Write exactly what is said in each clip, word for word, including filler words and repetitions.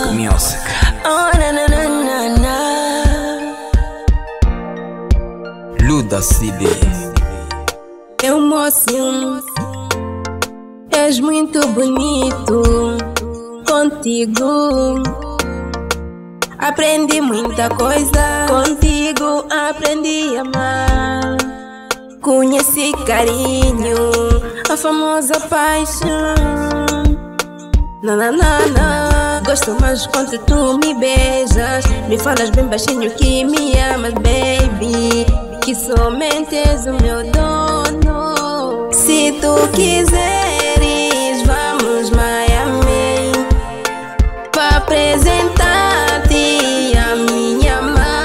Music. Oh, na, na, na, na, na. Luda C D. Meu mocinho, és muito bonito. Contigo aprendi muita coisa. Contigo aprendi a amar. Conheci carinho, a famosa paixão. Na, na, na, na. Gosto mais quando tu me beijas. Me falas bem baixinho que me amas, baby, que somente és o meu dono. Se tu quiseres, vamos Miami pra apresentar-te a minha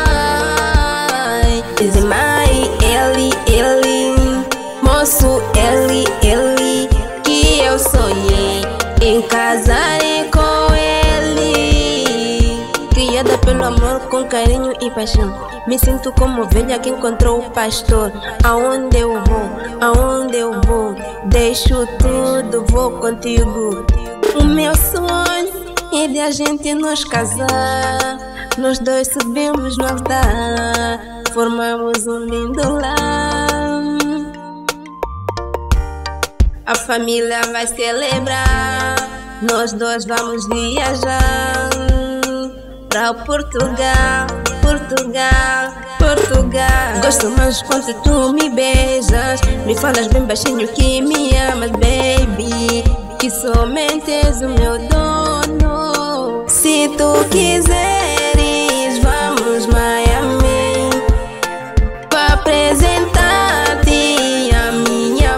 mãe. Diz mãe, ele, ele, moço, ele, ele, que eu sonhei em casar com ele. Criada pelo amor, com carinho e paixão, me sinto como ovelha que encontrou o pastor. Aonde eu vou, aonde eu vou, deixo tudo, vou contigo. O meu sonho é de a gente nos casar. Nós dois subimos no altar, formamos um lindo lar. A família vai celebrar, nós dois vamos viajar pra Portugal, Portugal, Portugal. Gosto mais quando tu me beijas. Me falas bem baixinho que me amas, baby, que somente és o meu dono. Se tu quiseres, vamos Miami pra apresentar-te a minha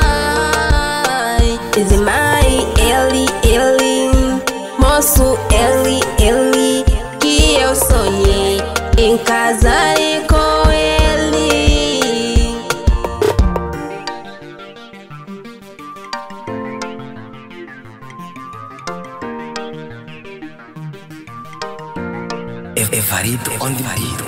mãe. Diz mãe, ele, ele, moço, ele, ele, que eu sonhei em casar com ele. Evarido, onde marido?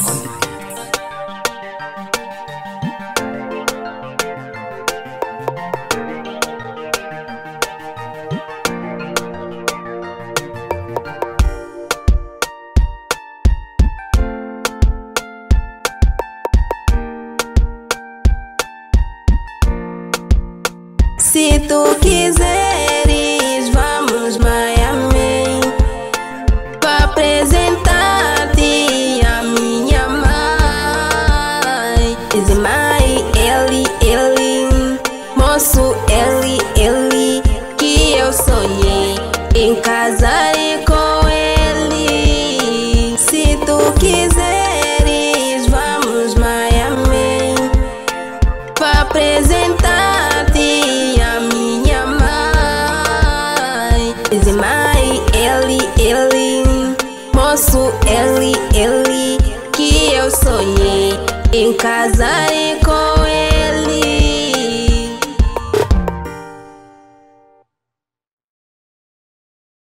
Se tu quiseres, vamos Miami pra apresentar-te a minha mãe. Diz mãe, ele, ele, moço, ele, ele, que eu sonhei em casar com ele. Se tu quiseres, vamos Miami pra apresentar-te a minha mãe. Diz mãe, ele, ele, moço, ele, ele, que eu sonhei em casar com